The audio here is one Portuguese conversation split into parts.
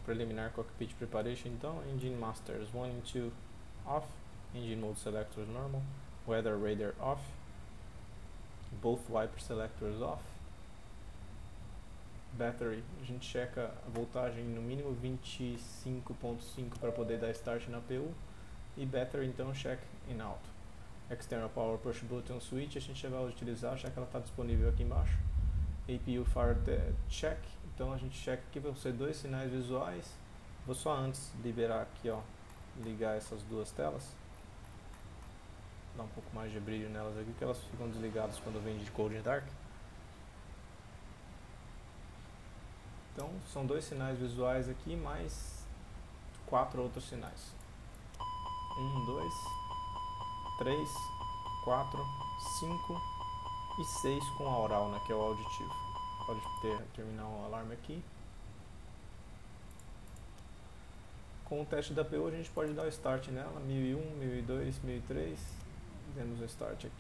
preliminar cockpit preparation. Então, engine masters 1 and 2 off, engine mode selectors normal, weather radar off, both wiper selectors off, battery, a gente checa a voltagem no mínimo 25.5 para poder dar start na PU, e battery então check in auto. External power push button switch a gente já vai utilizar, já que ela está disponível aqui embaixo. APU fire check, então a gente checa aqui, vão ser dois sinais visuais. Vou só antes liberar aqui, ó, ligar essas duas telas, dar um pouco mais de brilho nelas aqui, que elas ficam desligadas quando vem de cold and dark. Então são dois sinais visuais aqui, mais 4 outros sinais. 1, 2, 3, 4, 5 e 6 com a oral, né, que é o auditivo. Pode terminar o alarme aqui. Com o teste da PU a gente pode dar o start nela, 1001, 1002, 1003, demos o start aqui.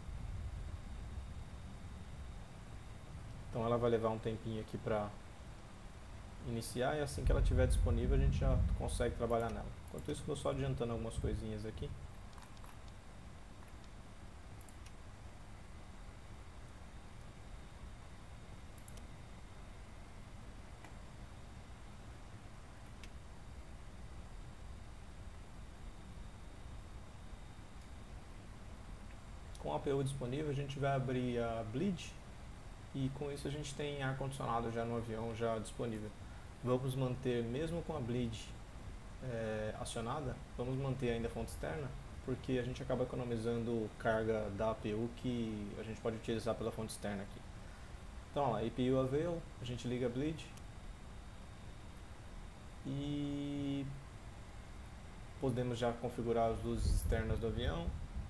Então ela vai levar um tempinho aqui para iniciar, e assim que ela estiver disponível a gente já consegue trabalhar nela. Enquanto isso, vou só adiantando algumas coisinhas aqui. Com a APU disponível, a gente vai abrir a bleed, e com isso a gente tem ar-condicionado já no avião já disponível. Vamos manter, mesmo com a bleed acionada, vamos manter ainda a fonte externa, porque a gente acaba economizando carga da APU que a gente pode utilizar pela fonte externa aqui. Então, ó, APU avail, a gente liga a bleed e podemos já configurar as luzes externas do avião.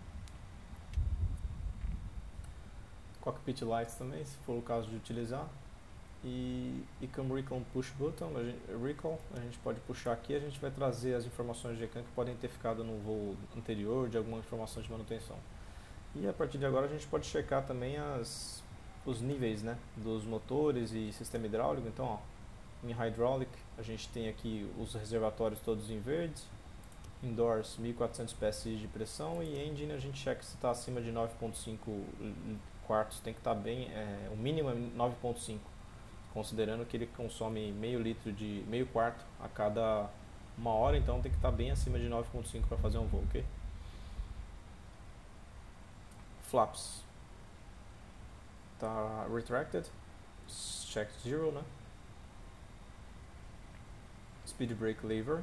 Cockpit lights também, se for o caso de utilizar. E come recall push button, recall, a gente pode puxar aqui, a gente vai trazer as informações de GCAM que podem ter ficado no voo anterior, de alguma informação de manutenção. E a partir de agora a gente pode checar também os níveis, né, dos motores e sistema hidráulico. Então, ó, em hydraulic a gente tem aqui os reservatórios todos em verde, indoors 1400 psi de pressão, e engine a gente checa se está acima de 9.5 quartos, tem que estar bem, o mínimo é 9.5. Considerando que ele consome meio quarto a cada 1 hora, então tem que estar bem acima de 9.5 para fazer um voo, ok? Flaps tá retracted, check 0, né? Speed brake lever,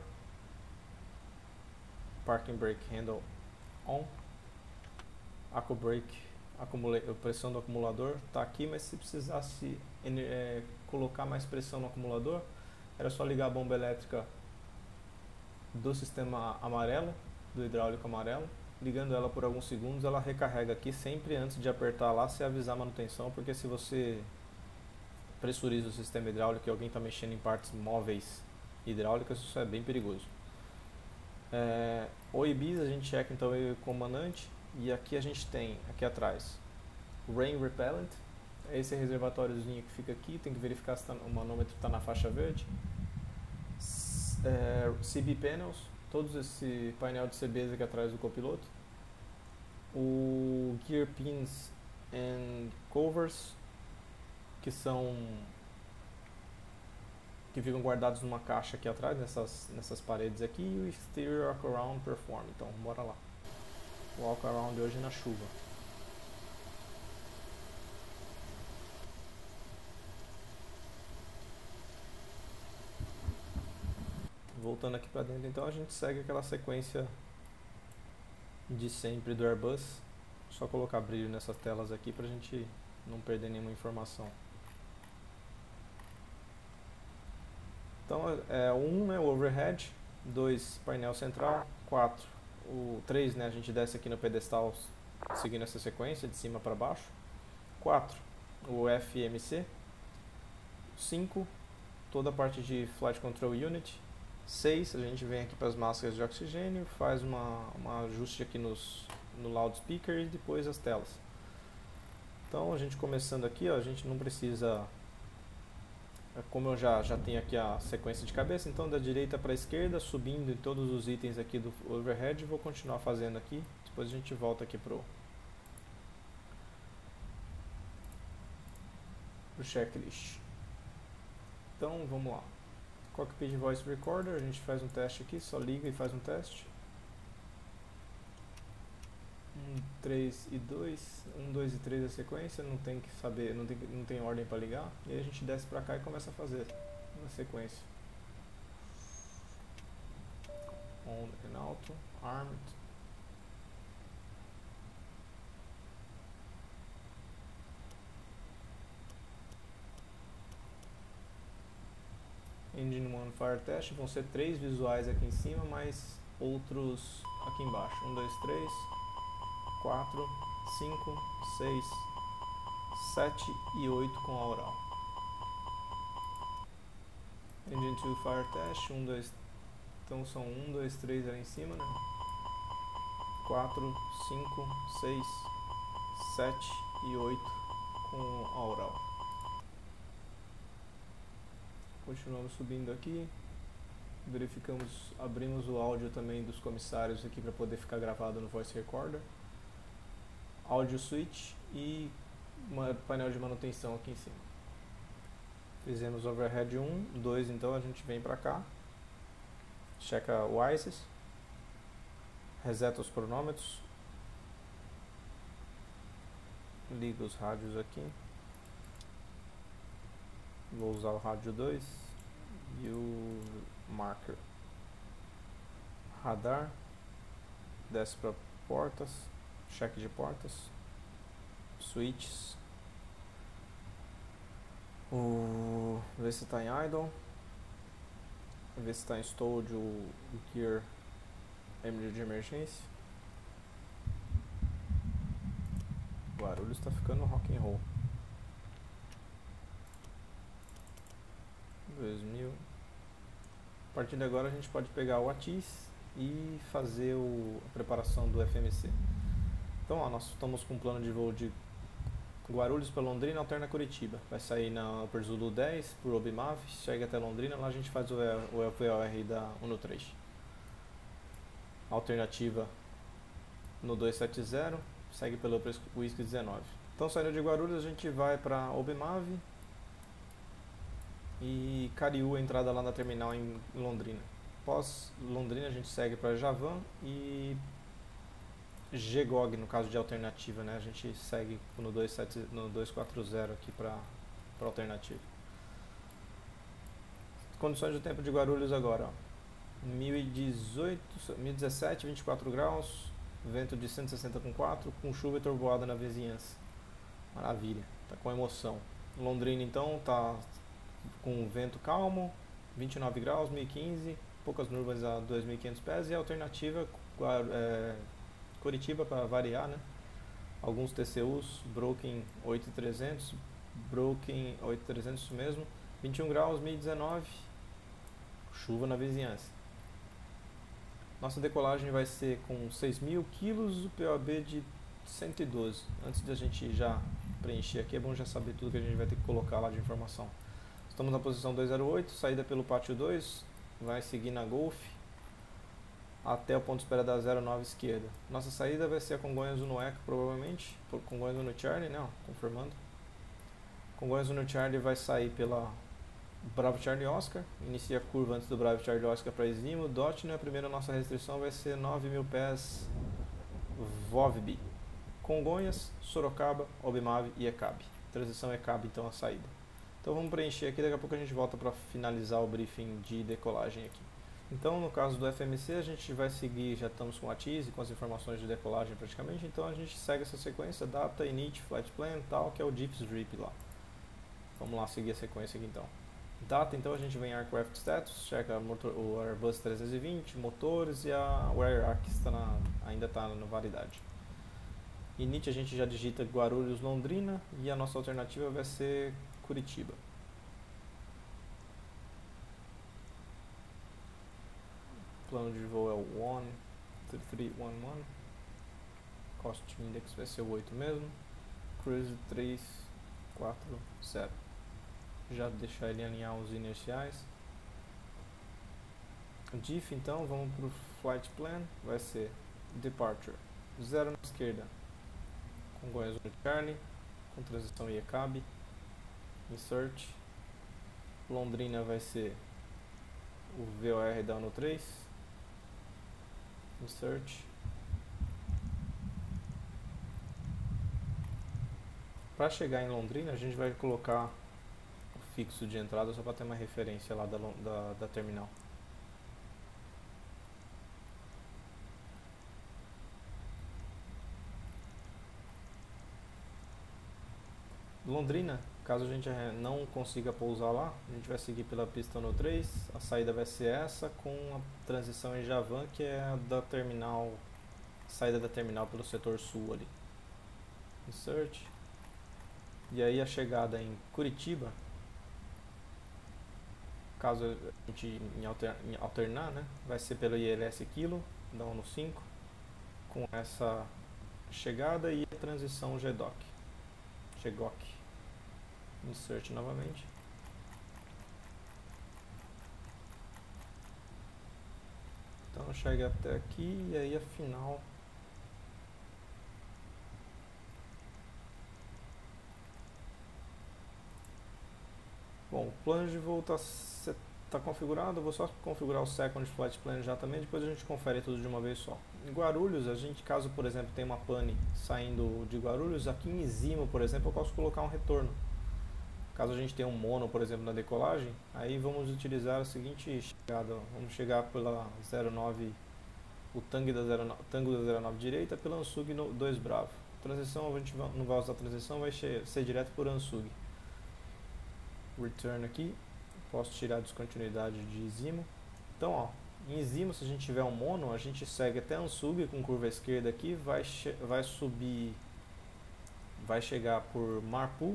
parking brake handle on, accu brake, pressão do acumulador está aqui, mas se precisasse colocar mais pressão no acumulador, era só ligar a bomba elétrica do sistema amarelo, do hidráulico amarelo. Ligando ela por alguns segundos, ela recarrega aqui, sempre antes de apertar lá, se avisar a manutenção, porque se você pressuriza o sistema hidráulico e alguém está mexendo em partes móveis hidráulicas, isso é bem perigoso. OEBs a gente checa então o comandante, e aqui a gente tem, aqui atrás, Rain Repellent, esse reservatóriozinho que fica aqui, tem que verificar se o manômetro está na faixa verde. CB Panels, todos esse painel de CBs aqui atrás do copiloto. O Gear Pins and Covers, que ficam guardados numa caixa aqui atrás, nessas paredes aqui. E o Exterior Walk Around Perform, então bora lá. O Walk Around hoje na chuva. Voltando aqui para dentro, então a gente segue aquela sequência de sempre do Airbus. Só colocar brilho nessas telas aqui para a gente não perder nenhuma informação. Então, 1, né, o overhead, 2, painel central, 4, o 3, né, a gente desce aqui no pedestal seguindo essa sequência de cima para baixo. 4, o FMC. 5, toda a parte de Flight Control Unit. 6, a gente vem aqui para as máscaras de oxigênio, faz um ajuste aqui no loudspeaker e depois as telas. Então a gente começando aqui, ó, a gente não precisa como eu já tenho aqui a sequência de cabeça, então da direita para a esquerda, subindo em todos os itens aqui do overhead, vou continuar fazendo aqui, depois a gente volta aqui pro checklist. Então vamos lá, Cockpit Voice Recorder, a gente faz um teste aqui, só liga e faz um teste. 1, 3 e 2, 1, 2 e 3 a sequência, não tem que saber, não tem ordem para ligar, e aí a gente desce para cá e começa a fazer na sequência. On and auto, armed. Engine 1 Fire Test, vão ser 3 visuais aqui em cima, mais outros aqui embaixo. 1, 2, 3, 4, 5, 6, 7 e 8 com a oral. Engine 2 Fire Test, 1, 2, então são 1, 2, 3 ali em cima, né? 4, 5, 6, 7 e 8 com a oral. Continuamos subindo aqui, verificamos, abrimos o áudio também dos comissários aqui para poder ficar gravado no Voice Recorder. Áudio switch e painel de manutenção aqui em cima. Fizemos overhead 1, 2, então a gente vem para cá, checa o ICES, reseta os cronômetros, liga os rádios aqui. Vou usar o rádio 2 e o marker. Radar, desce para portas, check de portas, switches, ver se está em idle, ver se está em stowed o gear de emergência. Guarulhos está ficando rock and roll. 2000. A partir de agora a gente pode pegar o ATIS e fazer a preparação do FMC. Então ó, nós estamos com um plano de voo de Guarulhos para Londrina, alterna Curitiba. Vai sair na Upper Zulu 10 por Obimave, chega até Londrina, lá a gente faz o VOR da Uno 3. Alternativa no 270, segue pelo Upper Whisky 19. Então saindo de Guarulhos a gente vai para Obimave e Cariú, a entrada lá na terminal em Londrina. Pós Londrina a gente segue para Javan e GEGOG, no caso de alternativa, né? A gente segue no 240 aqui para alternativa. Condições do tempo de Guarulhos agora, ó. 1017, 24 graus, vento de 160,4, com chuva e trovoada na vizinhança. Maravilha, tá com emoção. Londrina então tá com vento calmo, 29 graus, 1015, poucas nuvens a 2.500 pés, e a alternativa Curitiba para variar, né? Alguns TCUs, Broken 8300, Broken 8300 isso mesmo, 21 graus, 1019, chuva na vizinhança. Nossa decolagem vai ser com 6.000 kg, o POB de 112. Antes de a gente já preencher aqui, é bom já saber tudo que a gente vai ter que colocar lá de informação. Estamos na posição 208, saída pelo pátio 2, vai seguir na Golf até o ponto de espera da 09 esquerda. Nossa saída vai ser a Congonhas Uno Echo, provavelmente, por Congonhas Uno Charlie, não, confirmando. Congonhas Uno Charlie vai sair pela Bravo Charlie Oscar, inicia a curva antes do Bravo Charlie Oscar para Eximo, Dotne, a primeira nossa restrição vai ser 9.000 pés VOVB. Congonhas, Sorocaba, Obimave e ECAB. Transição ECAB então a saída. Então vamos preencher aqui, daqui a pouco a gente volta para finalizar o briefing de decolagem aqui. Então no caso do FMC a gente vai seguir, já estamos com a TIS e com as informações de decolagem praticamente, então a gente segue essa sequência, data, init, flight plan, tal, que é o DIPS drip lá. Vamos lá seguir a sequência aqui então. Data, então a gente vem em Aircraft Status, checa o Airbus 320, motores e o AirArc ainda está na validade. Init a gente já digita Guarulhos, Londrina, e a nossa alternativa vai ser Curitiba. Plano de voo é o 13311. Cost Index vai ser o 8 mesmo. Cruise 340. já deixar ele alinhar os inerciais. Diff, então, vamos para o flight plan, vai ser departure 0 na esquerda, com Goiás no Charlie, com transição IECAB, insert, Londrina vai ser o VOR da ANO 3, insert. Para chegar em Londrina, a gente vai colocar o fixo de entrada só para ter uma referência lá da terminal. Londrina, caso a gente não consiga pousar lá, a gente vai seguir pela pista ANO 3, a saída vai ser essa, com a transição em Javan, que é a da terminal, saída da terminal pelo setor sul ali. Insert. E aí a chegada em Curitiba, caso a gente alternar, né, vai ser pelo ILS Kilo, da ONU 5, com essa chegada e a transição GDOC. Insert novamente. Então chega até aqui e aí a final. Bom, o plano de voo está configurado, eu vou só configurar o Second Flight Plan já também, depois a gente confere tudo de uma vez só. Em Guarulhos, a gente, caso por exemplo tenha uma pane saindo de Guarulhos, aqui em Zimo, por exemplo, eu posso colocar um retorno. Caso a gente tenha um mono, por exemplo, na decolagem, aí vamos utilizar a seguinte chegada, vamos chegar pela 09, o Tango da 09 direita, pela Ansug 2 Bravo. Transição, a gente não vai usar transição, vai ser direto por Ansug. Return aqui, posso tirar a descontinuidade de Zimo. Então, ó, em Zimo, se a gente tiver um mono, a gente segue até Ansug com curva esquerda aqui, vai subir, vai chegar por Marpu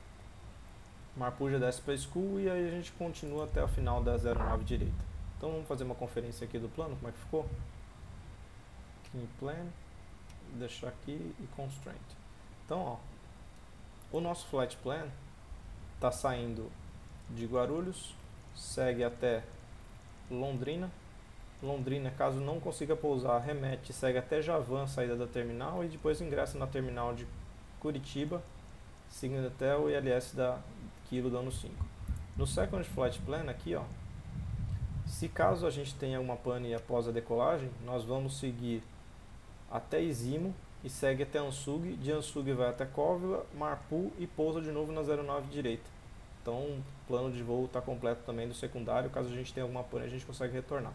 já desce para School e aí a gente continua até o final da 09 direita. Então vamos fazer uma conferência aqui do plano, como é que ficou? Clean Plan, deixar aqui e Constraint. Então, ó, o nosso Flight Plan está saindo de Guarulhos, segue até Londrina. Londrina, caso não consiga pousar, remete, segue até Javan, saída da terminal, e depois ingressa na terminal de Curitiba, seguindo até o ILS da Kilo da ONU 5. No Second Flight Plan aqui, ó, se caso a gente tenha uma pane após a decolagem, nós vamos seguir até Izimo e segue até Ansug, de Ansug vai até Cóvila, Marpu e pousa de novo na 09 direita. Então o plano de voo está completo também do secundário, caso a gente tenha alguma pane a gente consegue retornar.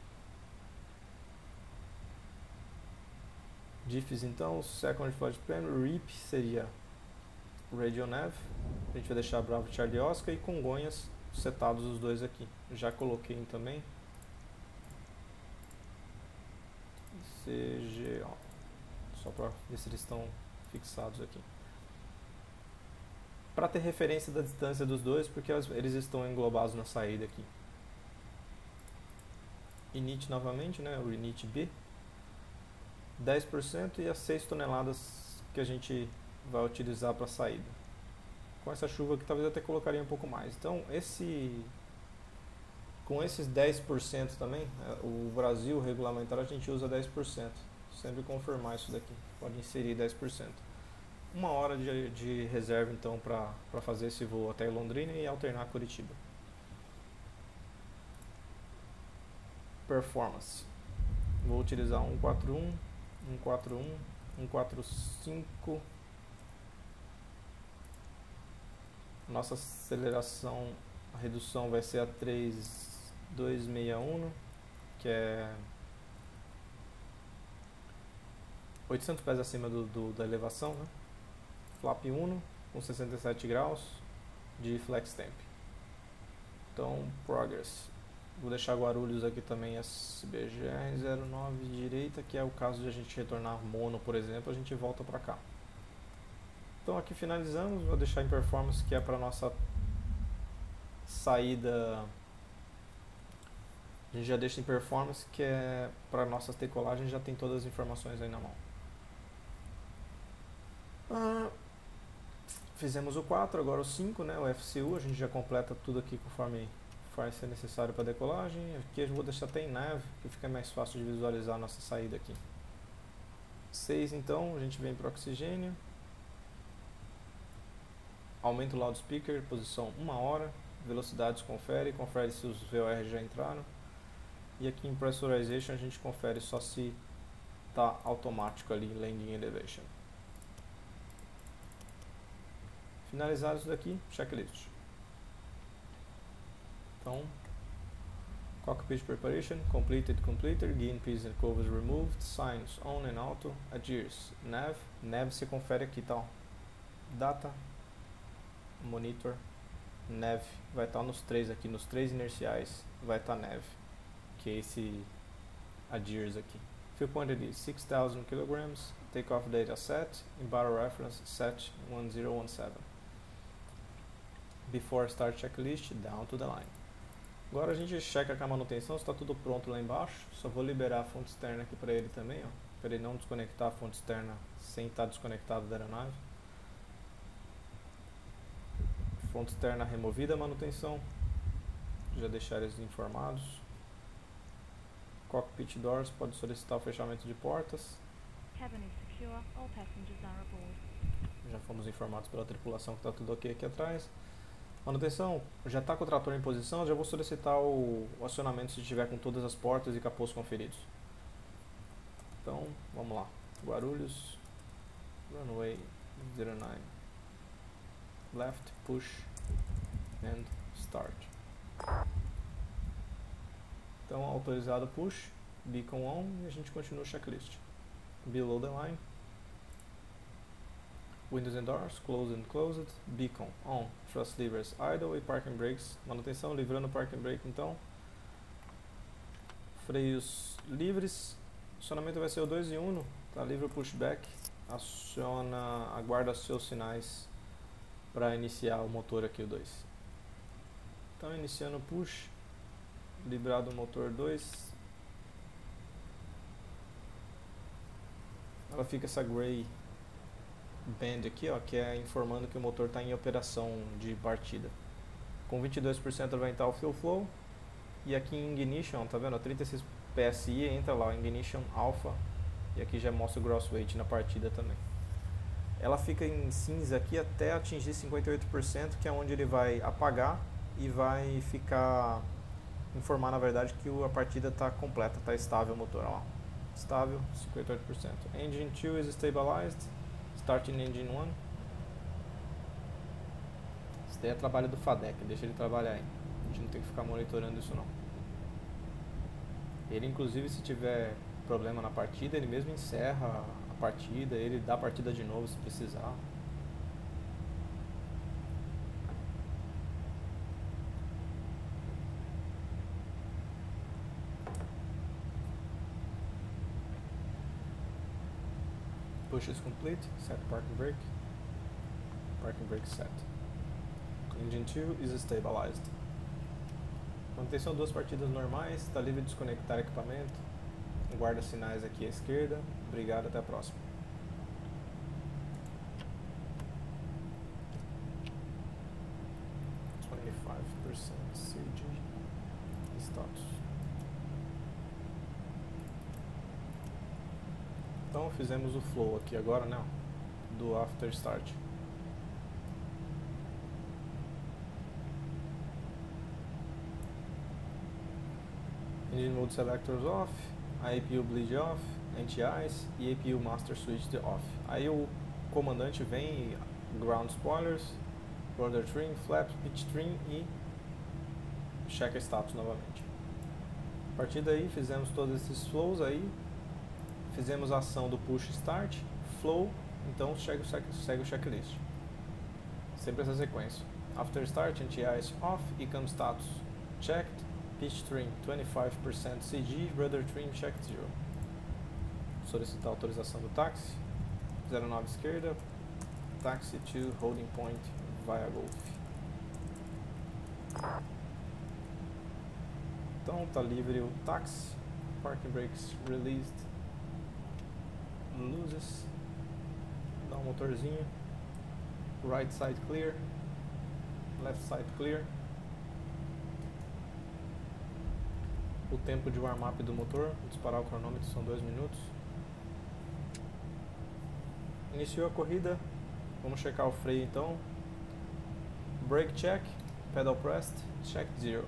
Diffs então, Second Flight Plan, RIP seria Radio Nav, a gente vai deixar Bravo Charlie Oscar e Congonhas setados os dois aqui. Já coloquei também CGO, só para ver se eles estão fixados aqui. Para ter referência da distância dos dois, porque eles estão englobados na saída aqui. Init novamente, né, o Init B, 10% e as 6 toneladas que a gente vai utilizar para a saída. Com essa chuva aqui talvez eu até colocaria um pouco mais. Então com esses 10% também, o Brasil regulamentar a gente usa 10%. Sempre confirmar isso daqui, pode inserir 10%. Uma hora de reserva então para fazer esse voo até Londrina e alternar Curitiba. Performance. Vou utilizar 141, 141, 145. Nossa aceleração, a redução vai ser a 3261, que é 800 pés acima da elevação, né? Flap 1 com 67 graus de flex temp. Então, progress. Vou deixar Guarulhos aqui também, SBGR 09 direita, que é o caso de a gente retornar mono, por exemplo, a gente volta para cá. Então aqui finalizamos, vou deixar em performance, que é para nossa saída, a gente já deixa em performance, que é para nossa decolagem, já tem todas as informações aí na mão. Fizemos o 4, agora o 5, né, o FCU, a gente já completa tudo aqui conforme vai ser necessário para decolagem. Aqui eu vou deixar até em nave, que fica mais fácil de visualizar a nossa saída aqui. 6, então, a gente vem para o oxigênio. Aumenta o loudspeaker, posição 1 hora. Velocidades confere se os VOR já entraram. E aqui em Pressurization a gente confere só se está automático ali, Landing Elevation. Finalizar isso daqui, checklist. Então, Cockpit Preparation, completed, gain piece and covers removed, signs on and auto, adheres, nav se confere aqui, tá? Data, monitor, nav, vai estar nos 3 aqui, nos 3 inerciais, vai estar nav, que é esse adheres aqui. Fuel quantity 6,000 kg, takeoff data set, in battle reference set 1017. Before start checklist, down to the line. Agora a gente checa com a manutenção se está tudo pronto lá embaixo. Só vou liberar a fonte externa aqui para ele também, ó, para ele não desconectar a fonte externa sem estar desconectado da aeronave. Fonte externa removida a manutenção. Já deixar eles informados. Cockpit doors, pode solicitar o fechamento de portas. Cabin is secure, all passengers are aboard. Já fomos informados pela tripulação que está tudo ok aqui atrás. Manutenção, já está com o trator em posição, já vou solicitar o acionamento se estiver com todas as portas e capôs conferidos. Então, vamos lá. Guarulhos, runway 09, left, push, and start. Então, autorizado push, beacon on, e a gente continua o checklist. Below the line. Windows and doors, closed, beacon on, thrust levers idle e parking brakes, manutenção, livrando o parking brake então. Freios livres, acionamento vai ser o 2 e 1, tá livre o pushback, aguarda seus sinais para iniciar o motor aqui o 2. Então iniciando o push, librado o motor 2, ela fica essa gray band aqui, ó, que é informando que o motor está em operação de partida. Com 22% vai entrar o fuel flow. E aqui em ignition, tá vendo? 36 PSI entra lá, ignition alpha. E aqui já mostra o gross weight na partida também. Ela fica em cinza aqui até atingir 58%, que é onde ele vai apagar e vai ficar informar na verdade que a partida está completa, está estável o motor, ó. Estável, 58%. Engine 2 is stabilized. Starting Engine 1. Isso daí é trabalho do FADEC, deixa ele trabalhar aí. A gente não tem que ficar monitorando isso não. Ele inclusive se tiver problema na partida, ele mesmo encerra a partida, ele dá a partida de novo se precisar. Push is complete, set parking brake set. Engine 2 is stabilized. Manutenção 2 partidas normais, está livre de desconectar equipamento. Guarda sinais aqui à esquerda. Obrigado, até a próxima. CG status. Então fizemos o flow aqui agora, né, do after start. Engine mode selectors off, APU bleed off, anti-ice e APU master switch off. Aí o comandante vem, ground spoilers, rudder trim, flaps, pitch trim e checa status novamente. A partir daí fizemos todos esses flows aí. Fizemos a ação do push start, flow, então segue o checklist. Sempre essa sequência. After start, anti-ice off, ECAM status checked, pitch trim 25% CG, rudder trim checked 0. Solicitar a autorização do táxi, 09 esquerda, taxi to holding point via Golf. Então está livre o táxi, parking brakes released. Luzes, dá um motorzinho, Right side clear. Left side clear. O tempo de warm-up do motor, vou disparar o cronômetro, são 2 minutos. Iniciou a corrida, vamos checar o freio então. Brake check, pedal pressed, check 0.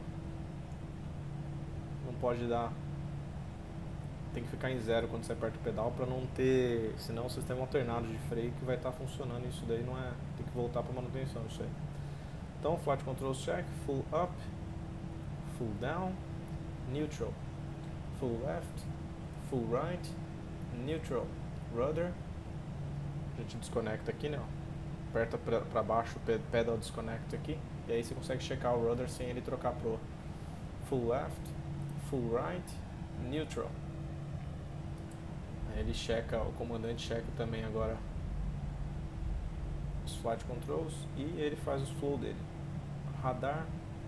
Não pode dar, tem que ficar em 0 quando você aperta o pedal para não ter, senão o sistema alternado de freio que vai estar funcionando, isso daí não é, tem que voltar para manutenção isso aí. Então flight controls check, full up, full down, neutral, full left, full right, neutral, rudder. A gente desconecta aqui, né? Aperta para baixo o pedal disconnect aqui, e aí você consegue checar o rudder sem ele trocar pro full left, full right, neutral. Aí ele checa, o comandante checa também agora os flight controls e ele faz os flow dele. Radar,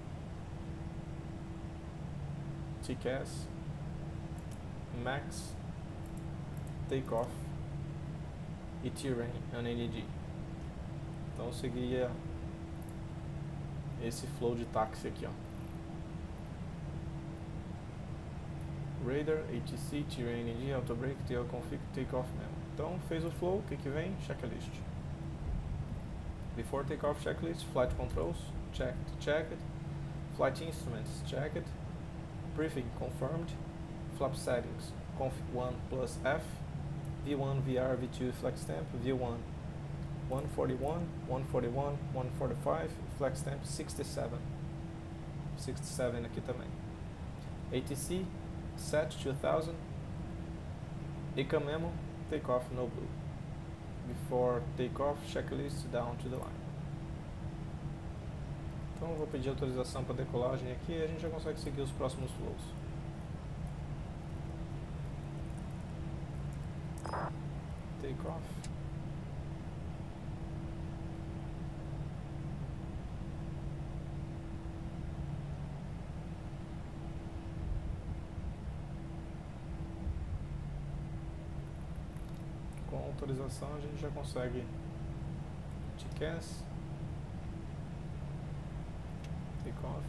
TCAS, Max, Takeoff e Terrain, NAD. Então eu seguiria esse flow de táxi aqui, ó. Radar, ATC, Terrain, NAD, Auto Brake, Tail Config, Takeoff mesmo. Então fez o flow, o que vem? Checklist. Before takeoff checklist, flight controls, checked, flight instruments, checked, briefing confirmed, flap settings, config 1 plus F, V1, VR, V2, flex temp, V1, 141, 141, 145, flex temp 67. 67 aqui também. ATC, set 2000, ICA memo, takeoff no blue. Before takeoff, checklist down to the line. Então eu vou pedir autorização para decolagem aqui e a gente já consegue seguir os próximos flows. Takeoff. Com autorização a gente já consegue TCAS, takeoff.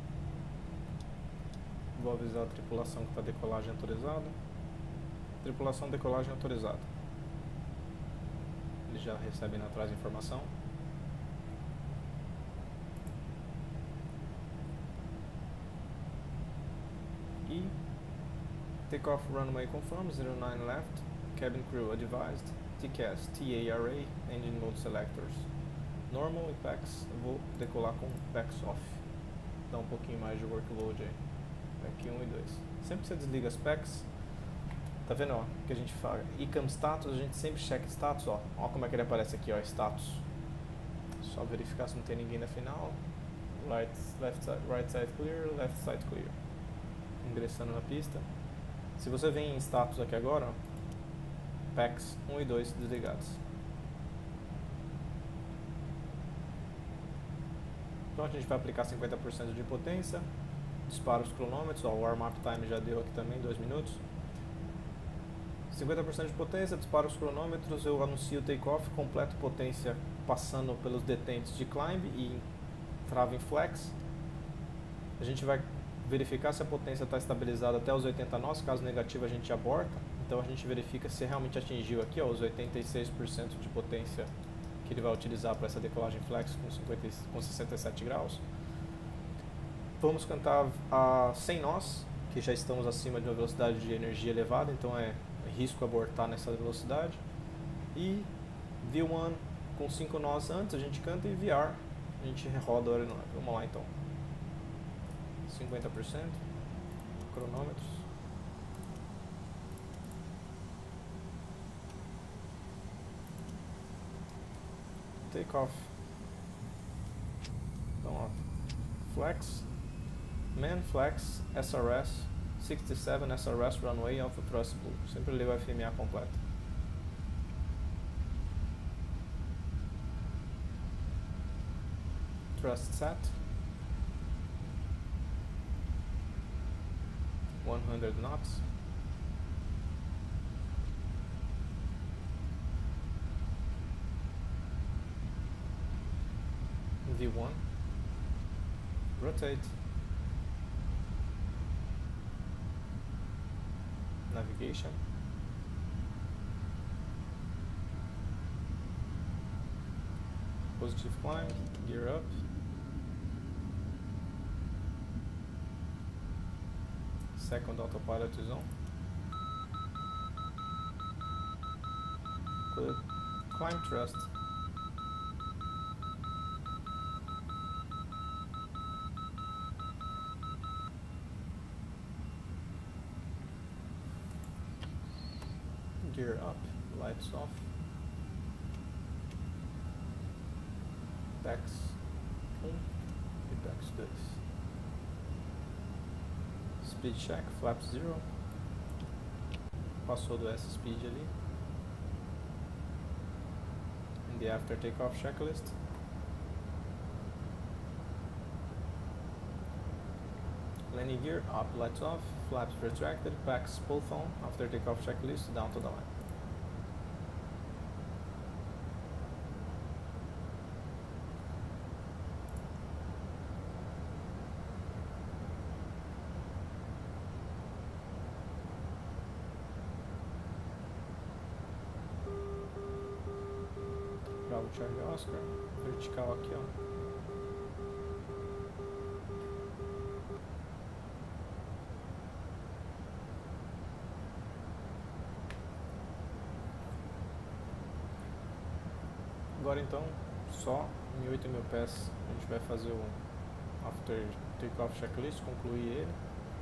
Vou avisar a tripulação que está decolagem autorizada. Tripulação decolagem autorizada. Eles já recebem atrás a informação. E takeoff runway confirmed 09 left. Cabin crew advised, TCAS, TARA, engine mode selectors. Normal e PAX, vou decolar com PAX off. Dá um pouquinho mais de workload aí. Aqui 1 e 2. Sempre que você desliga as PAX, tá vendo, ó, que a gente fala, ICAM status, a gente sempre checa status, ó. Ó como é que ele aparece aqui, ó, status. Só verificar se não tem ninguém na final. Right side clear, left side clear. Ingressando na pista. Se você vem em status aqui agora, ó, PAX 1 e 2 desligados. Então a gente vai aplicar 50% de potência, dispara os cronômetros, ó, o warm-up time já deu aqui também, 2 minutos. 50% de potência, dispara os cronômetros, eu anuncio o takeoff, completo potência passando pelos detentes de climb e trava em flex. A gente vai verificar se a potência está estabilizada até os 80 nós, caso negativo a gente aborta. Então a gente verifica se realmente atingiu aqui, ó, os 86% de potência que ele vai utilizar para essa decolagem flex com 67 graus. Vamos cantar a 100 nós, que já estamos acima de uma velocidade de energia elevada, então é risco abortar nessa velocidade. E V1 com 5 nós antes, a gente canta, e VR a gente roda a aeronave. Vamos lá então. 50%, cronômetros. Takeoff. Então, ó, flex, man flex, SRS, 67 SRS runway Alpha Thrust Blue. Sempre lê o FMA completo. Thrust set, 100 knots. V1, rotate, navigation, positive climb, gear up, second autopilot is on, good, climb thrust, gear up, lights off, backs 1 e backs 2, speed check, flaps 0, passou do S-speed ali, in the after takeoff checklist, landing gear, up, lights off, flaps retracted, backs both on, after takeoff checklist, down to the line. Bravo Charlie Oscar, vertical aqui, ó. Agora então, só em 8.000 pés a gente vai fazer o after takeoff checklist, concluir ele.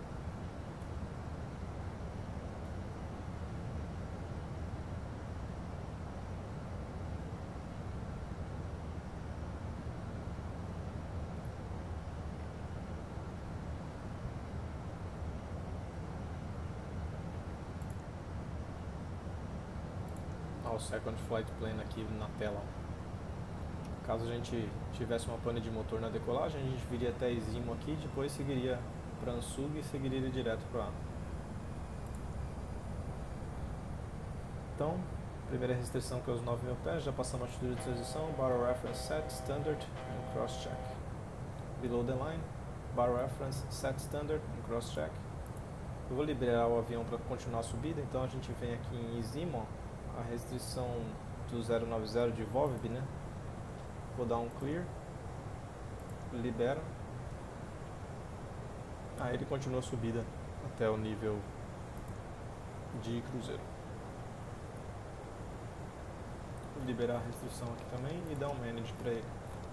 O second flight plane aqui na tela. Caso a gente tivesse uma pane de motor na decolagem, a gente viria até Izimo aqui, depois seguiria para Ansugi e seguiria direto para A. Então, primeira restrição que é os 9.000 pés, já passamos a atitude de transição, barrel reference set, standard e cross check. Below the line, barrel reference set, standard e cross check. Eu vou liberar o avião para continuar a subida, então a gente vem aqui em Izimo, a restrição do 090 de VOVB, né? Vou dar um clear, libera, aí ele continua a subida até o nível de cruzeiro. Vou liberar a restrição aqui também e dar um manage para ele.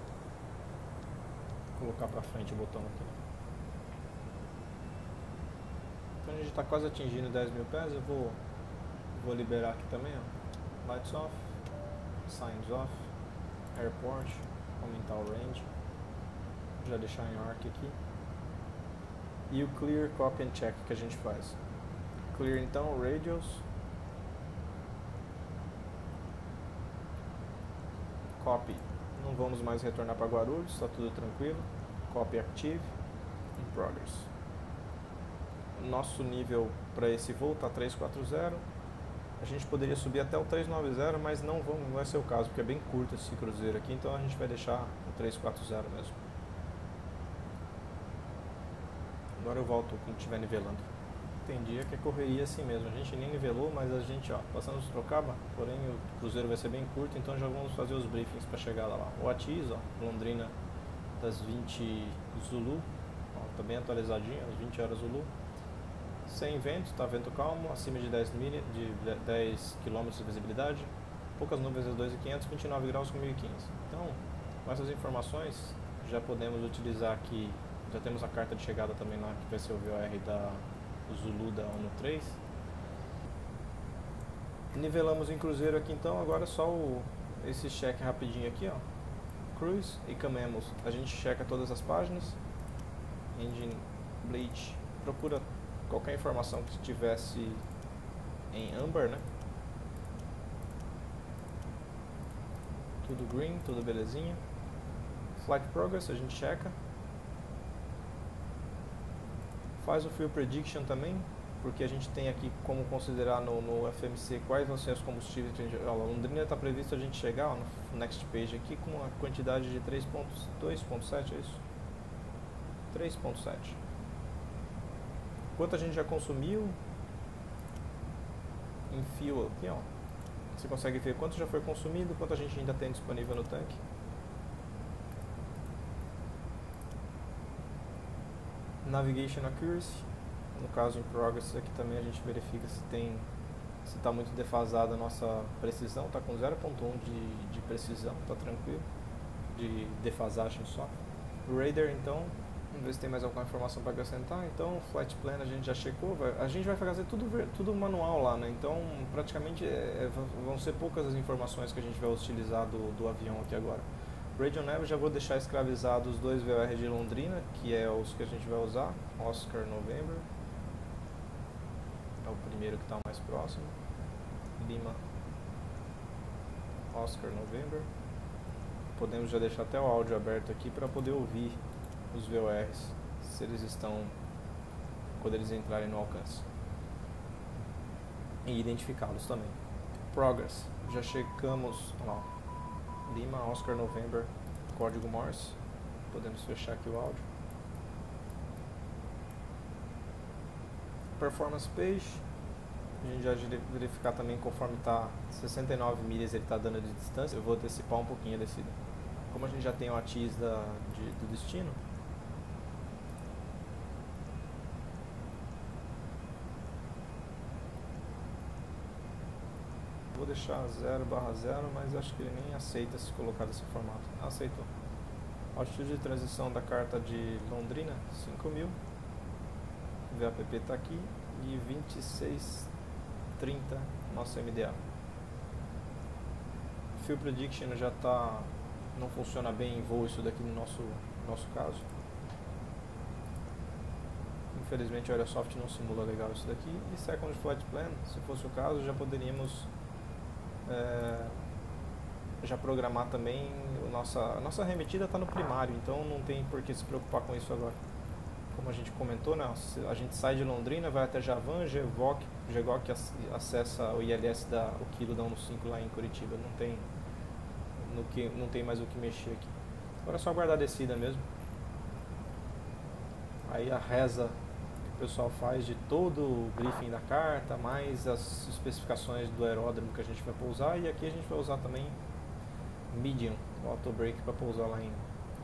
Vou colocar para frente o botão aqui. Então a gente está quase atingindo 10.000 pés, eu vou liberar aqui também, ó. Lights off, signs off, airport, aumentar o range, já deixar em arc aqui, e o clear, copy and check que a gente faz. Clear então, radios, copy, não vamos mais retornar para Guarulhos, está tudo tranquilo, copy active, in progress. Nosso nível para esse voo está 340. A gente poderia subir até o 390, mas não vai ser o caso, porque é bem curto esse cruzeiro aqui, então a gente vai deixar o 340 mesmo. Agora eu volto quando estiver nivelando. Tem dia que é correria assim mesmo, a gente nem nivelou, mas a gente, ó, passando os Sorocaba, porém o cruzeiro vai ser bem curto, então já vamos fazer os briefings para chegar lá. O ATIS, ó, Londrina das 20 Zulu, ó, tá bem atualizadinho, às 20 horas Zulu. Sem vento, está vento calmo, acima de 10 km de visibilidade, poucas nuvens às 2.500, 29 graus com 1.015. Então, com essas informações, já podemos utilizar aqui, já temos a carta de chegada também lá, que vai ser o VOR da Zulu da ONU 3. Nivelamos em cruzeiro aqui então, agora só esse check rapidinho aqui, ó. Cruise e Camemos, a gente checa todas as páginas, Engine, Bleach, procura qualquer informação que estivesse em âmbar, né? Tudo green, tudo belezinha. Flight progress, a gente checa. Faz o fuel prediction também. porque a gente tem aqui como considerar no FMC quais vão ser os combustíveis que a gente... Ó, Londrina está previsto a gente chegar, ó, no next page aqui com uma quantidade de 2.7, é isso? 3.7. Quanto a gente já consumiu em fuel aqui, ó. Você consegue ver quanto já foi consumido, quanto a gente ainda tem disponível no tanque. Navigation Accuracy, no caso em Progress aqui também a gente verifica se está muito defasada a nossa precisão, está com 0.1 de precisão, está tranquilo, de defasagem só. Radar então, vamos ver se tem mais alguma informação para acrescentar. Então, Flight Plan a gente já checou, a gente vai fazer tudo manual lá, né? Então, praticamente vão ser poucas as informações que a gente vai utilizar do avião aqui agora. Radio Nav já vou deixar escravizado os 2 VOR de Londrina, que é os que a gente vai usar, Oscar November, é o primeiro que está mais próximo, Lima, Oscar November. Podemos já deixar até o áudio aberto aqui para poder ouvir os VORs, se eles estão, quando eles entrarem no alcance, e identificá-los também. Progress, já checamos, ó, Lima, Oscar November, código Morse. Podemos fechar aqui o áudio. Performance page, a gente já verificar também conforme está 69 milhas ele está dando de distância. Eu vou antecipar um pouquinho a descida. Como a gente já tem o ATIS do destino, vou deixar 0/0, mas acho que ele nem aceita se colocar desse formato. Aceitou. Altitude de transição da carta de Londrina, 5.000. VAPP está aqui. E 2630, nosso MDA. Fuel Prediction já está... não funciona bem em voo isso daqui no nosso caso. Infelizmente o Aerosoft não simula legal isso daqui. E Second Flight Plan, se fosse o caso, já poderíamos já programar também a nossa remetida está no primário, então não tem por que se preocupar com isso agora. Como a gente comentou, né, a gente sai de Londrina, vai até Javan, GEGOC acessa o ILS o quilo da 195 lá em Curitiba, não tem mais o que mexer aqui. Agora é só aguardar a descida mesmo. Aí a reza que o pessoal faz de todo o briefing da carta, mais as especificações do aeródromo que a gente vai pousar, e aqui a gente vai usar também medium, o auto brake, para pousar lá em...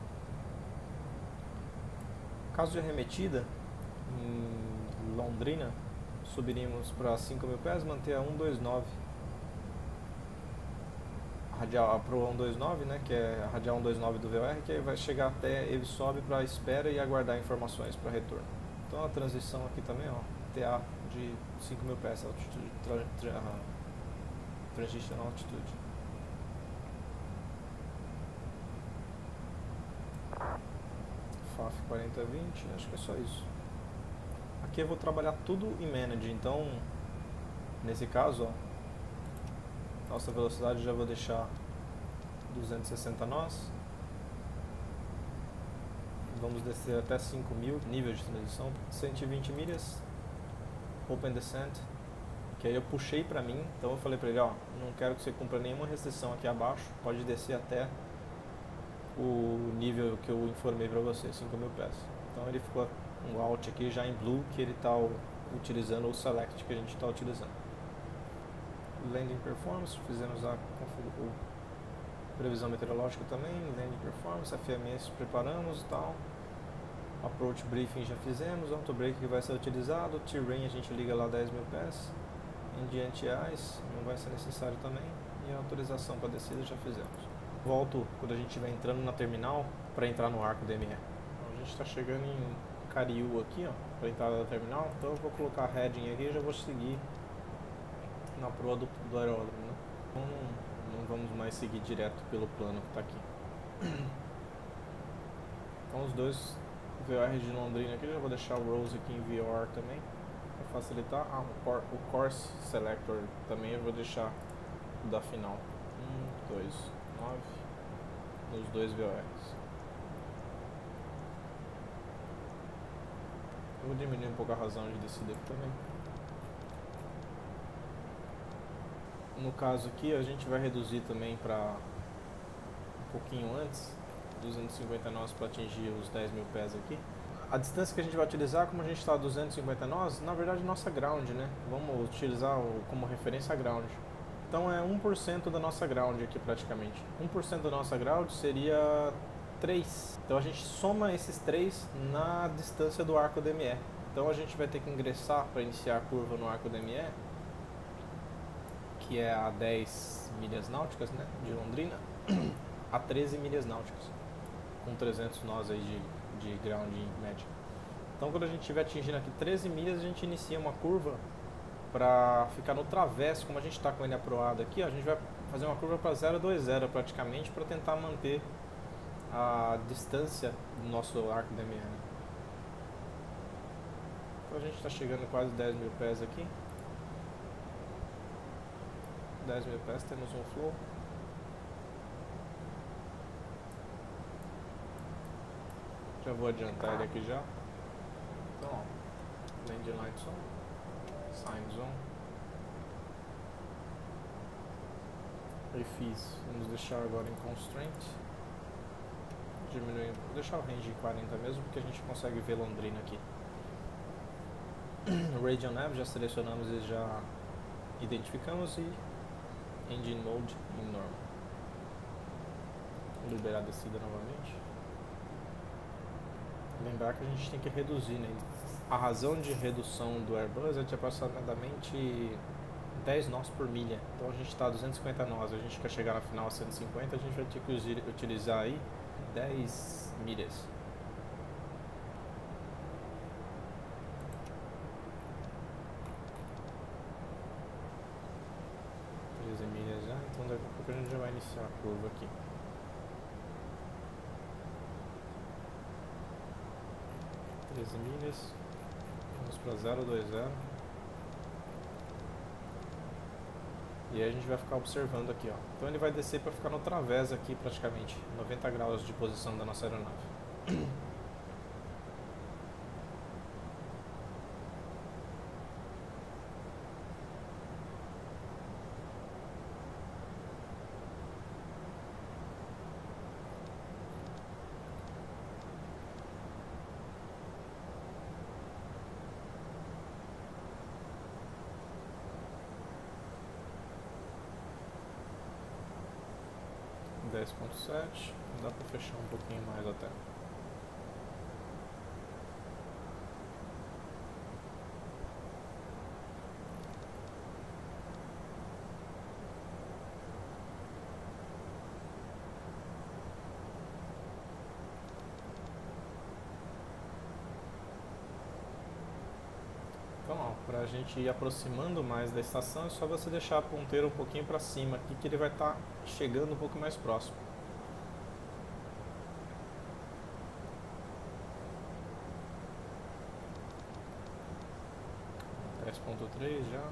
Caso de arremetida, em Londrina, subiríamos para 5.000 pés, manter a 129, radial pro 129, né, que é a radial 129 do VOR, que aí vai chegar até, ele sobe para a espera e aguardar informações para retorno. Então a transição aqui também, ó, TA de 5.000 pés, altitude, transitional altitude. FAF 4020, acho que é só isso. Aqui eu vou trabalhar tudo em Manage, então nesse caso, ó, nossa velocidade já vou deixar 260 nós. Vamos descer até 5.000, nível de transição, 120 milhas, Open Descent, que aí eu puxei pra mim, então eu falei pra ele, ó, não quero que você cumpra nenhuma restrição aqui abaixo, pode descer até o nível que eu informei para você, 5.000 pés. Então ele ficou um Alt aqui já em Blue, que ele está utilizando o Select que a gente está utilizando. Landing Performance, fizemos a previsão meteorológica também, Landing Performance, FMS preparamos e tal. Approach Briefing já fizemos, Auto Brake que vai ser utilizado, Terrain a gente liga lá 10.000 pés, Indiante Ice não vai ser necessário também, e a autorização para descida já fizemos. Volto quando a gente estiver entrando na terminal para entrar no arco DME. Então, a gente está chegando em Cariú aqui, ó, para entrar na terminal, então eu vou colocar heading aqui e já vou seguir na proa do aeródromo, né? Então não vamos mais seguir direto pelo plano que está aqui. Então os dois VOR de Londrina aqui, já vou deixar o Rose aqui em VOR também, para facilitar. O Course Selector também eu vou deixar da final. 1, 2, 9 nos dois VORs. Vou diminuir um pouco a razão de descida aqui também. No caso aqui, a gente vai reduzir também para um pouquinho antes, 250 nós para atingir os 10 mil pés aqui. A distância que a gente vai utilizar, como a gente está a 250 nós, na verdade nossa ground, né? Vamos utilizar como referência a ground. Então é 1% da nossa ground aqui praticamente. 1% da nossa ground seria 3. Então a gente soma esses 3 na distância do arco DME. Então a gente vai ter que ingressar para iniciar a curva no arco DME, que é a 10 milhas náuticas, né, de Londrina, a 13 milhas náuticas, com 300 nós aí de ground em média. Então quando a gente estiver atingindo aqui 13 milhas, a gente inicia uma curva para ficar no travesso, como a gente está com ele aproado aqui, ó, a gente vai fazer uma curva para 020 praticamente, para tentar manter a distância do nosso arco DME. Então a gente está chegando quase 10 mil pés aqui. 10 mil pés, temos um flow. Já vou adiantar ele aqui já. Então, ó, landing light on, sign zone. Refis, vamos deixar agora em constraint. Diminuir, vou deixar o range em 40 mesmo, porque a gente consegue ver Londrina aqui. Radio Nav já selecionamos e já identificamos, e Engine Mode em normal. Vou liberar a descida novamente. Lembrar que a gente tem que reduzir, né? A razão de redução do Airbus é de aproximadamente 10 nós por milha. Então a gente está a 250 nós, a gente quer chegar na final a 150, a gente vai ter que utilizar aí 10 milhas. Milhas já, então daqui a pouco a gente já vai iniciar a curva aqui. Milhas, vamos para 020 e aí a gente vai ficar observando aqui, ó. Então ele vai descer para ficar no través aqui praticamente, 90 graus de posição da nossa aeronave. 10.7, dá para fechar um pouquinho mais até. Então, para a gente ir aproximando mais da estação, é só você deixar a ponteira um pouquinho para cima aqui, que ele vai estar chegando um pouco mais próximo. Ponto 3 já.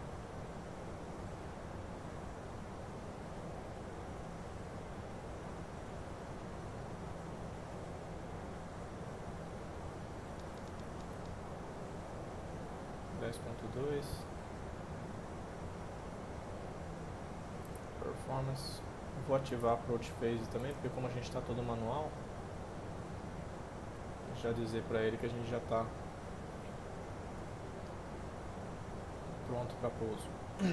Performance. Vou ativar Approach Phase também, porque como a gente está todo manual, já dizer para ele que a gente já está pronto para pouso.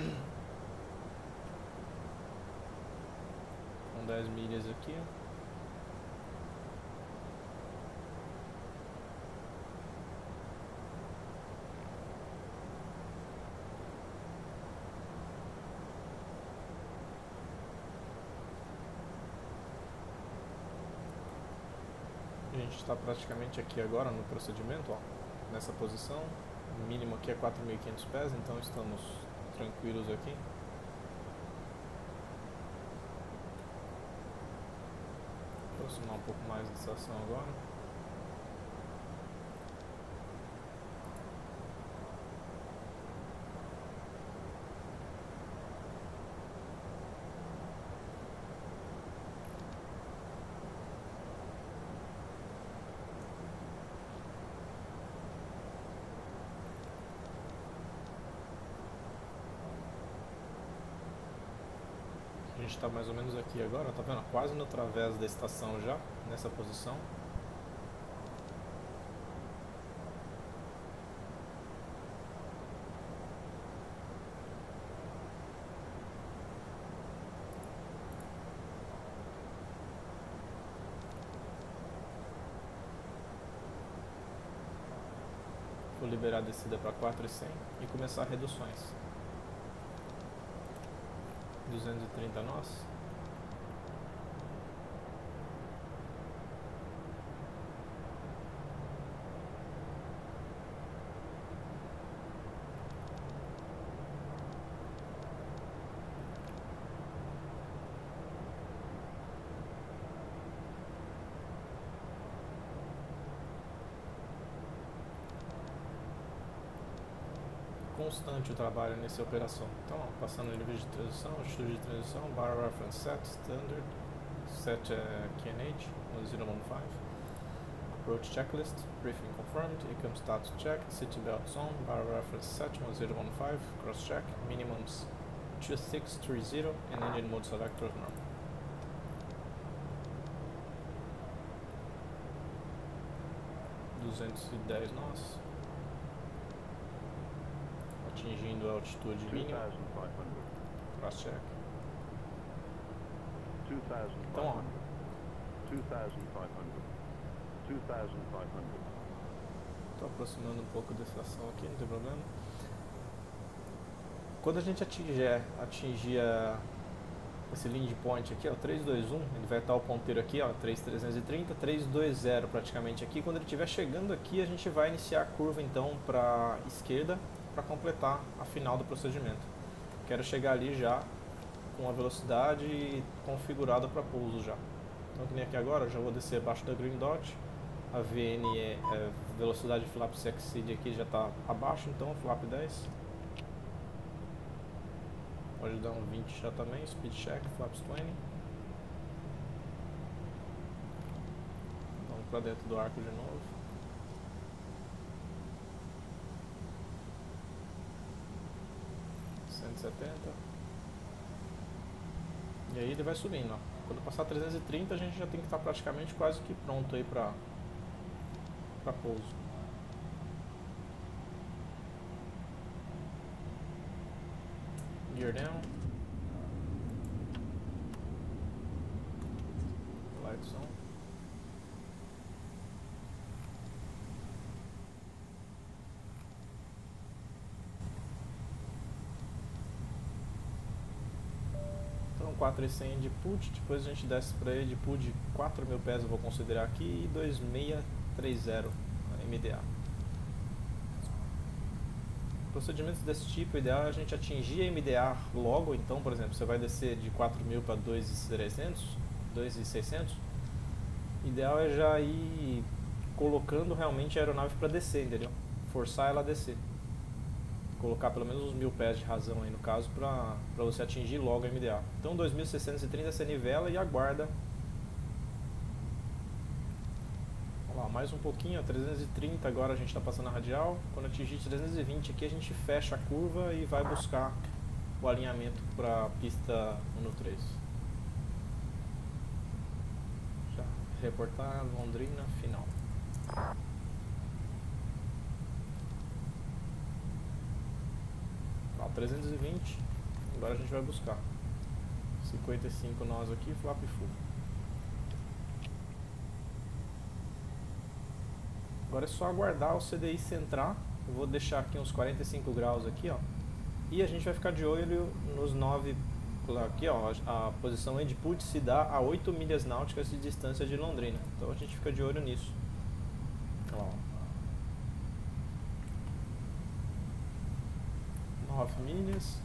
Com 10 milhas aqui. A gente está praticamente aqui agora no procedimento, ó, nessa posição. O mínimo aqui é 4.500 pés, então estamos tranquilos aqui. Vou aproximar um pouco mais da estação agora. gente está mais ou menos aqui agora, tá vendo? Quase no través da estação já, nessa posição. Vou liberar a descida para 4.100 e começar reduções. 230 nós. Constante o trabalho nessa operação. Então, ó, passando nível de transição, atitude de transição, bar reference set, standard, set QNH 1015, approach checklist, briefing confirmed, income status checked, seatbelt on, bar reference set 1015, cross check, minimums 2630 and engine mode selector normal. $210 nós. Atingindo a altitude mínima. Cross check. Então, ó. 2,500. Estou aproximando um pouco da estação aqui, não tem problema. Quando a gente atingir esse lead point aqui, ó, 321, ele vai estar o ponteiro aqui, ó, 3,330, 320 praticamente aqui. Quando ele estiver chegando aqui, a gente vai iniciar a curva então para a esquerda, para completar a final do procedimento. Quero chegar ali já com a velocidade configurada para pouso já. Então, que nem aqui agora, eu já vou descer abaixo da Green Dot. A VN velocidade de flap se exceed aqui já está abaixo, então flap 10. Pode dar um 20 já também, speed check, flaps 20. Vamos para dentro do arco de novo. E aí ele vai subindo, ó. Quando passar 330 a gente já tem que estar praticamente quase que pronto aí para pouso. Gear down. Lights on. Então 4.100 de put, depois a gente desce para ele de put de 4.000 pés, eu vou considerar aqui, e 2630 MDA. Procedimentos desse tipo, o ideal é a gente atingir a MDA logo. Então, por exemplo, você vai descer de 4.000 para 2.300, 2.600, o ideal é já ir colocando realmente a aeronave para descer, entendeu? Forçar ela a descer. Colocar pelo menos uns 1.000 pés de razão aí no caso, para você atingir logo a MDA. Então 2.630 você nivela e aguarda. Vamos lá, mais um pouquinho, ó, 330 agora a gente está passando a radial. Quando atingir 320 aqui a gente fecha a curva e vai buscar o alinhamento para a pista 1-3. Já reportar Londrina final. Ó, 320, agora a gente vai buscar 55 nós aqui, flap full. Agora é só aguardar o CDI centrar. Eu vou deixar aqui uns 45 graus aqui, ó. E a gente vai ficar de olho nos 9, aqui ó, a posição end put se dá a 8 milhas náuticas de distância de Londrina. Então a gente fica de olho nisso. Ó. 9 milhas.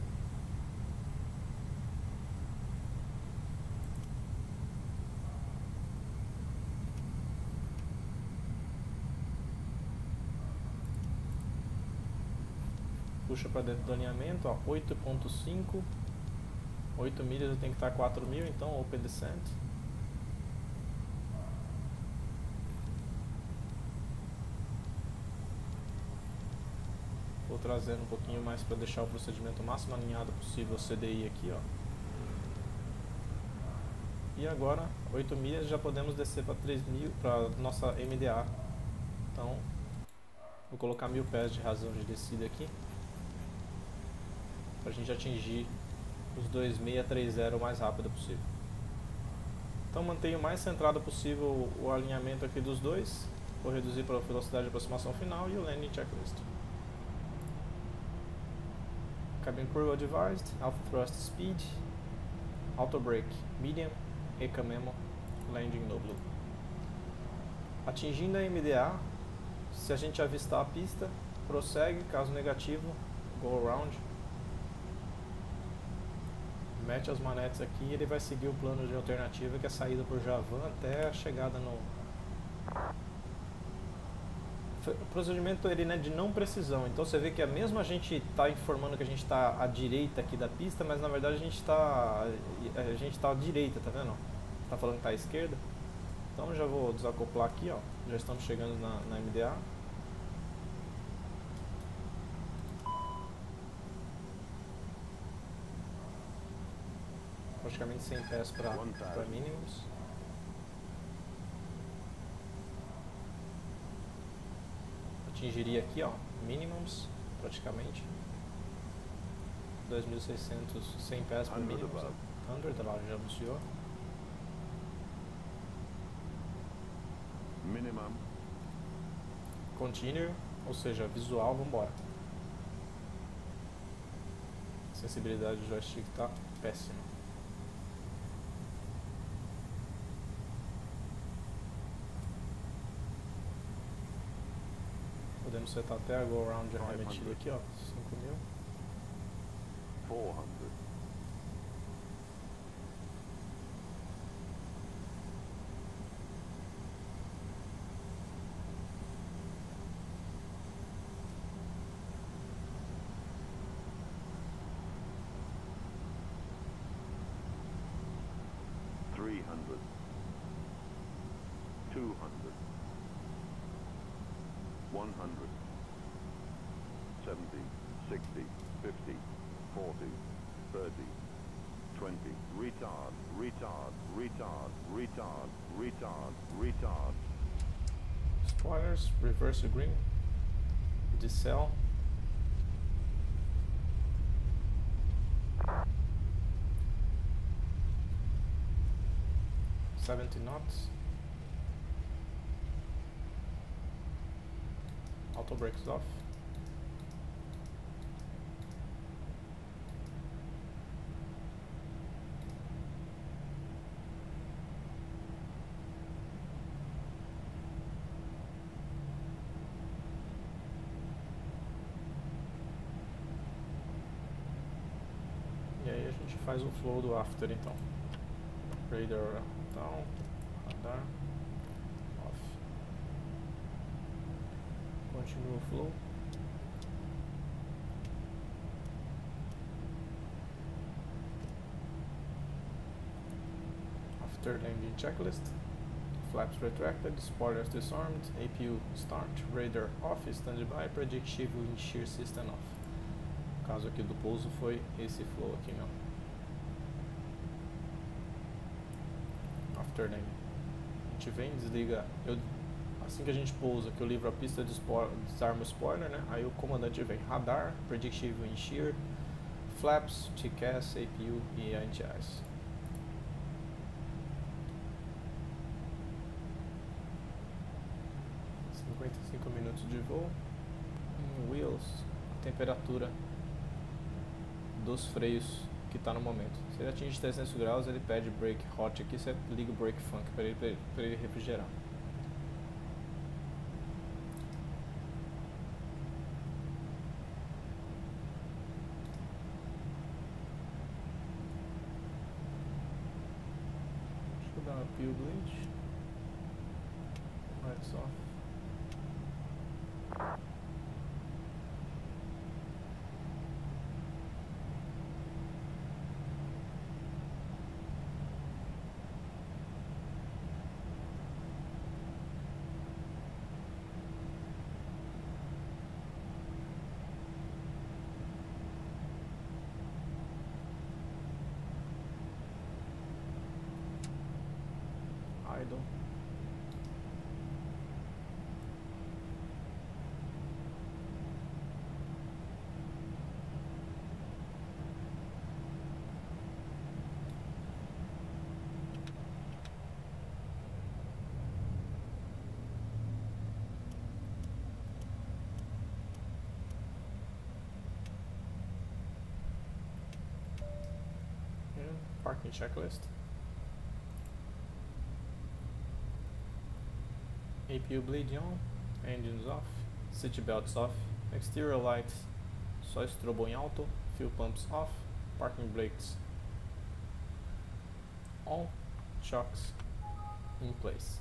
Puxa para dentro do alinhamento, ó, 8.5. 8 milhas eu tenho que estar 4.000, então open descent. Vou trazendo um pouquinho mais para deixar o procedimento máximo alinhado possível, o CDI aqui, ó. E agora, 8 milhas, já podemos descer para 3.000, para nossa MDA. Então, vou colocar 1.000 pés de razão de descida aqui, para a gente atingir os 2630 o mais rápido possível. Então mantenho o mais centrado possível o alinhamento aqui dos dois. Vou reduzir para a velocidade de aproximação final e o landing checklist. Cabin crew advised, alpha thrust speed, auto brake medium, ECA memo, landing no blue. Atingindo a MDA, se a gente avistar a pista, prossegue, caso negativo, go around. Mete as manetes aqui e ele vai seguir o plano de alternativa, que é a saída por Javan até a chegada no... O procedimento ele é de não precisão, então você vê que mesmo a gente está informando que a gente está à direita aqui da pista, mas na verdade a gente está à direita, tá vendo? Está falando que está à esquerda. Então já vou desacoplar aqui, ó. Já estamos chegando na MDA. Praticamente 100 pés para mínimos. Atingiria aqui, ó, minimums, praticamente. 2.600, 100 pés para mínimos. 100, ela já anunciou. Minimum. Continue, ou seja, visual, vambora. A sensibilidade do joystick tá péssima. Podemos setar até a go around já remetido aqui, ó, 5.000. 400. $300. 200. 100. 70, 60, 50, 40, 30, 20. Retard, retard, retard, retard, retard, retard. Spoilers, reverse the green, decel. $70 knots. Auto brakes off. E aí a gente faz o flow do after então. Radar down, radar off. Continua o flow. After landing checklist. Flaps retracted, spoilers disarmed, APU start, radar off, standby, predictive wind shear system off. O caso aqui do pouso foi esse flow aqui, meu. After landing. A gente vem, desliga. Assim que a gente pousa, que eu livro a pista, desarma o spoiler, né? Aí o comandante vem radar, predictive wind shear, flaps, TCAS, APU e anti-ice. 55 minutos de voo. Wheels, temperatura dos freios que está no momento. Se ele atinge 300 graus, ele pede brake hot aqui, você liga o brake funk para ele refrigerar. Deixa eu dar uma peel bleach. Lights off. parking checklist. APU bleed on, engines off, seat belts off, exterior lights só estrobou em alto, fuel pumps off, parking brakes on, shocks in place.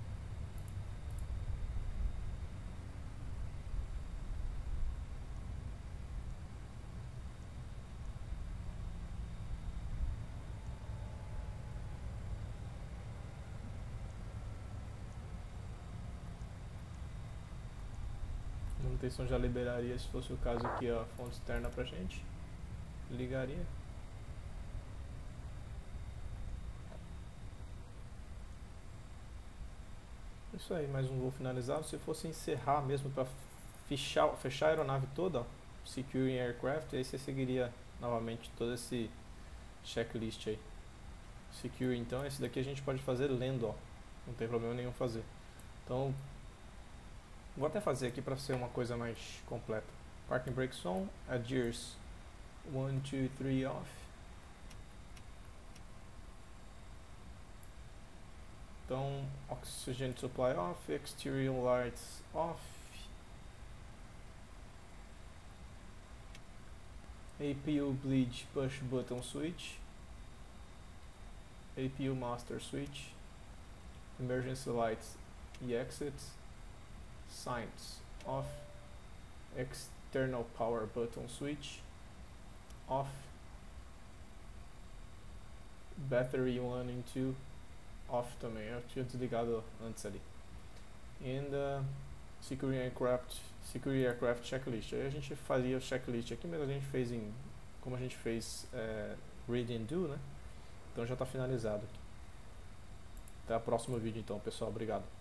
Manutenção já liberaria se fosse o caso aqui a fonte externa pra gente. Ligaria. Isso aí, mais um voo finalizado. Se fosse encerrar mesmo para fechar a aeronave toda, ó, Securing Aircraft, aí você seguiria novamente todo esse checklist aí. Secure, então, esse daqui a gente pode fazer lendo, ó. Não tem problema nenhum fazer. Então, vou até fazer aqui para ser uma coisa mais completa. Parking brakes on, adheres 1, 2, 3 off. Então, oxygen supply off, exterior lights off, APU bleed push button switch, APU master switch, emergency lights e exits, signs off, external power button switch off, battery 1 and 2 off também, eu tinha desligado antes ali. And Security Aircraft checklist. Aí a gente faria o checklist aqui, mas a gente fez como a gente fez read and do, né? Então já está finalizado aqui. Até o próximo vídeo então, pessoal. Obrigado.